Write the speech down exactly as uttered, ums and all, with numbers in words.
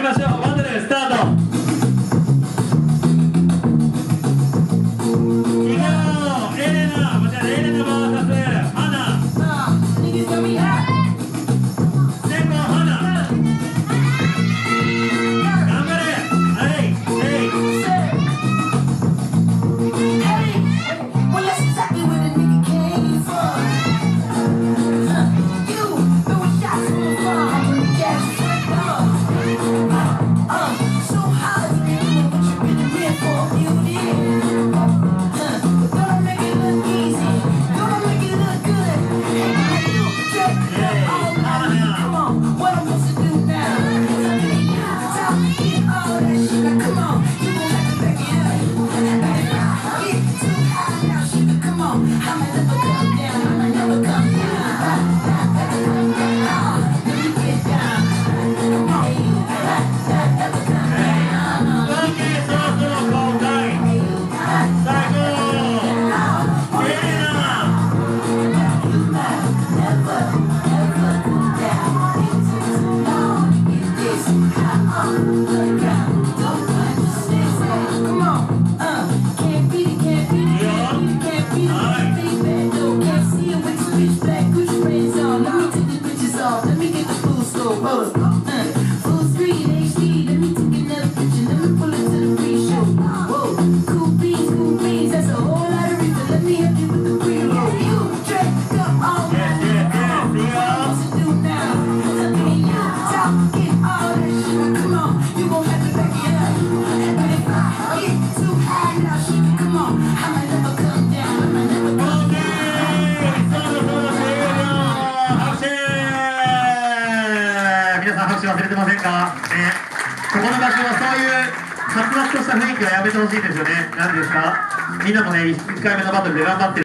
ましょう。バトルスタート。いくよ。エレナ、こちらエレナ ブイエス ハナ。先攻ハナ。頑張れ。はい、はい。拍手忘れてませんか、ね、ここの場所はそういう殺伐とした雰囲気はやめてほしいんですよね。なんでですか、みんなもねいっかいめのバトルで頑張ってる